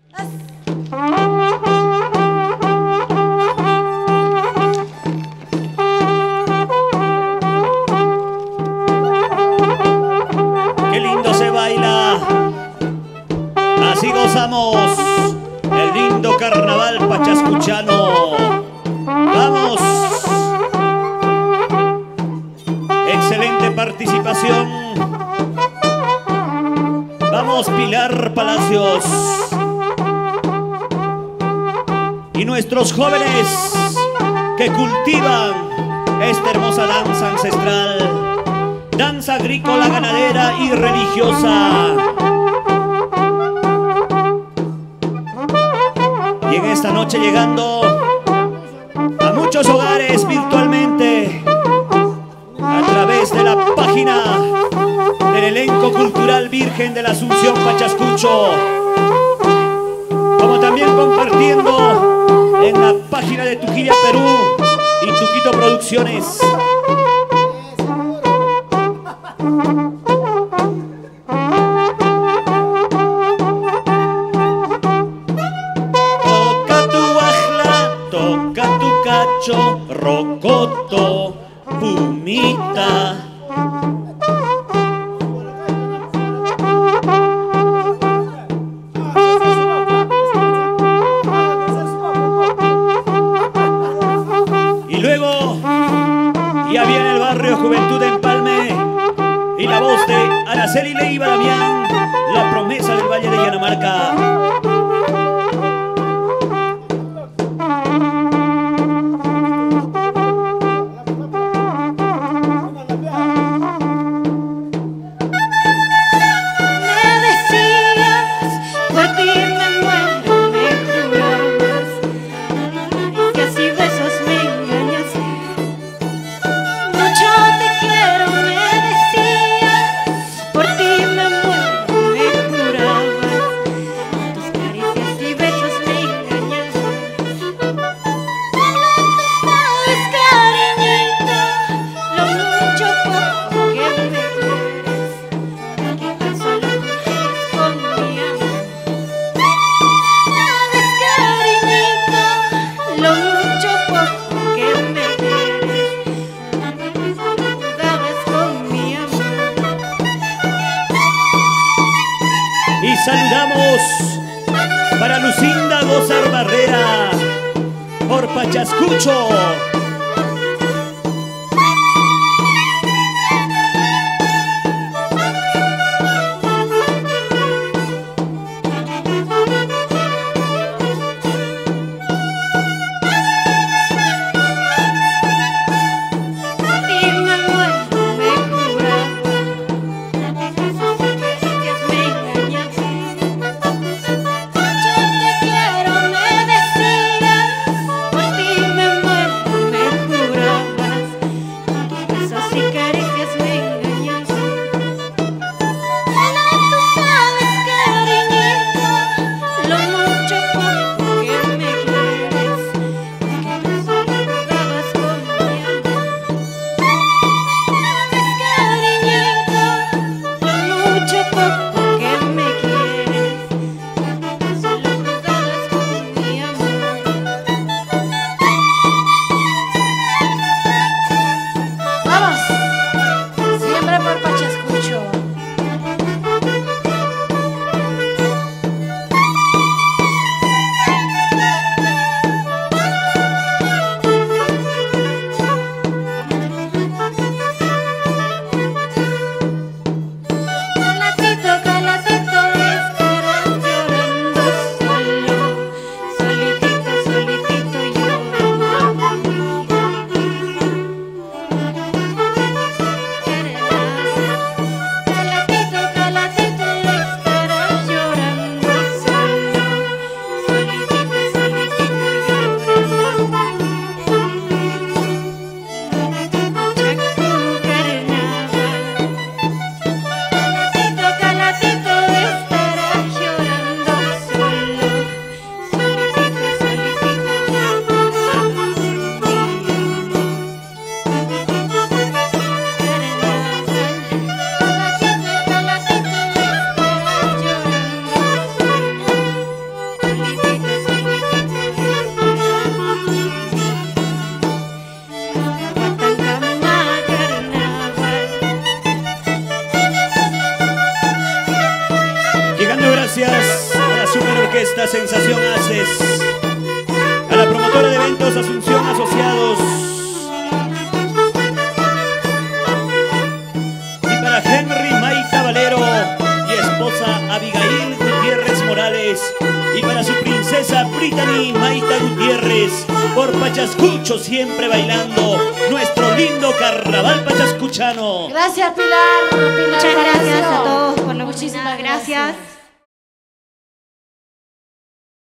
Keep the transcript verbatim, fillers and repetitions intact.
Qué lindo se baila. Así gozamos el lindo carnaval pachascuchano. Vamos. Excelente participación. Vamos, Pilar Palacios. Y nuestros jóvenes que cultivan esta hermosa danza ancestral, danza agrícola, ganadera y religiosa. Y en esta noche llegando a muchos hogares virtualmente a través de la página del elenco cultural Virgen de la Asunción Pachascucho, como también compartiendo en la página de Tuquilla Perú y Tuquito Producciones. Toca tu ajla, toca tu cacho, rocoto, pumita. Y luego ya viene el barrio Juventud de Empalme y la voz de Araceli Leiva Damián, la promesa del Valle de Yanamarca. Y saludamos para Lucinda Gozar Barrera por Pachascucho. Orquesta Sensación Haces, a la promotora de eventos Asunción Asociados, y para Henry Maita Valero y esposa Abigail Gutiérrez Morales, y para su princesa Brittany Maita Gutiérrez, por Pachascucho siempre bailando nuestro lindo carnaval pachascuchano. Gracias, Pilar. Pilar Muchas gracias Palacio. a todos por la Muchísimas oportunidad. Gracias. gracias.